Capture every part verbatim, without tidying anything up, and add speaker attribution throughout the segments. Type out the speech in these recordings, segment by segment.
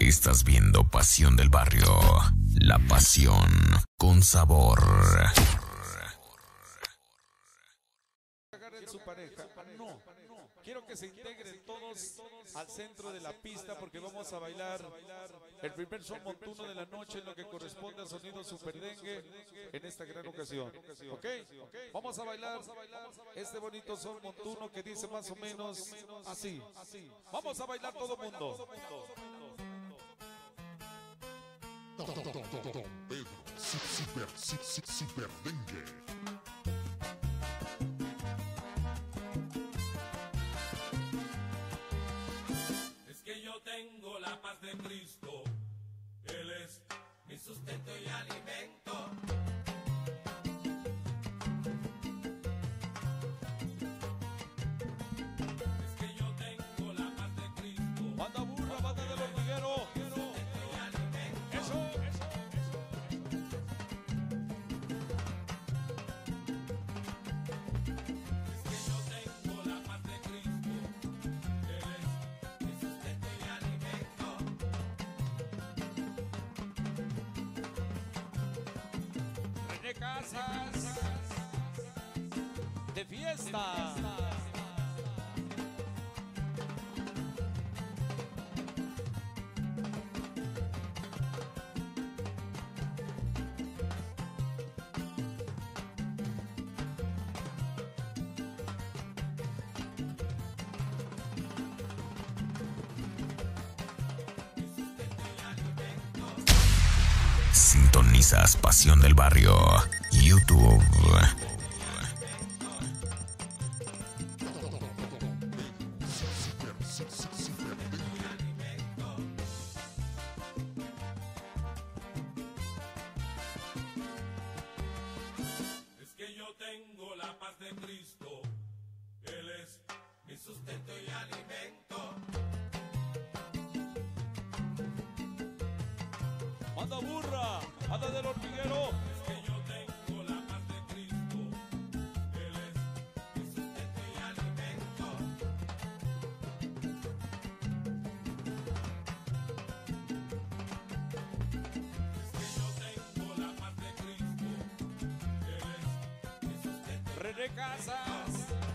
Speaker 1: Estás viendo Pasión del Barrio. La pasión con sabor.
Speaker 2: Su pareja. No, quiero que se integren todos al centro de la pista porque vamos a bailar el primer son montuno de la noche en lo que corresponde al sonido superdengue en esta gran ocasión. ¿Ok? Vamos a bailar este bonito son montuno que dice más o menos así. Vamos a bailar todo el mundo.
Speaker 3: Pedro, super, super dengue.
Speaker 4: Tengo la paz de Cristo, Él es mi sustento y alimento. Es que yo tengo la paz de Cristo.
Speaker 2: Banda burra, banda del hormiguero. Eso, eso, eso.
Speaker 4: Es que yo tengo la paz de Cristo, Él es mi sustento y alimento.
Speaker 2: René Casas de fiesta.
Speaker 1: Sintonizas Pasión del Barrio. YouTube.
Speaker 4: Es que yo tengo la paz de Cristo, Él es mi sustento y alimento.
Speaker 2: Banda burra, banda del hormiguero.
Speaker 4: Es que yo tengo la paz de Cristo, Él es mi sustento y alimento. Es que yo tengo la paz de Cristo, Él es mi sustento.
Speaker 2: René Casas.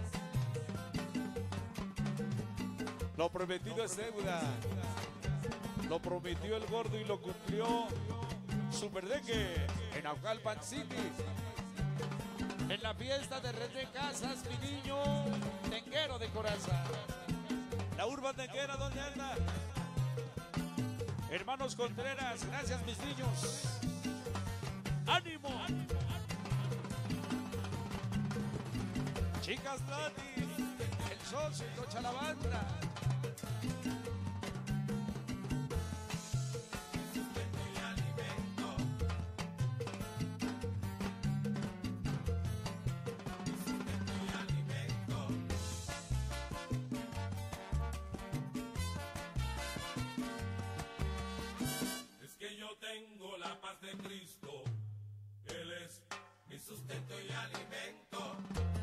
Speaker 2: Lo prometido es deuda. Lo prometió el gordo y lo cumplió. Superdengue en Naucalpan City. En la fiesta de René Casas, mi niño denguero de coraza. La urban denguera, ¿dónde anda? Hermanos Contreras, gracias mis niños. ¡Ánimo! Chicas Nati, el socio, Cocha la banda.
Speaker 4: Es que yo tengo la paz de Cristo, Él es mi sustento y alimento.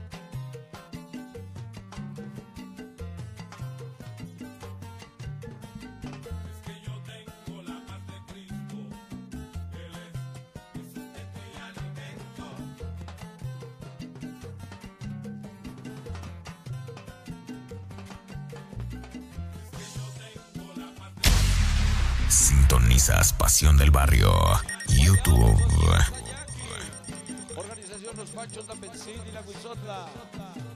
Speaker 4: Es que yo tengo la paz de Cristo, Él es mi sustento y alimento. Es que yo tengo la paz de
Speaker 1: Sintonizas Pasión del Barrio. YouTube.
Speaker 2: Organización Los Panchos, la Benzín y la Huizotla.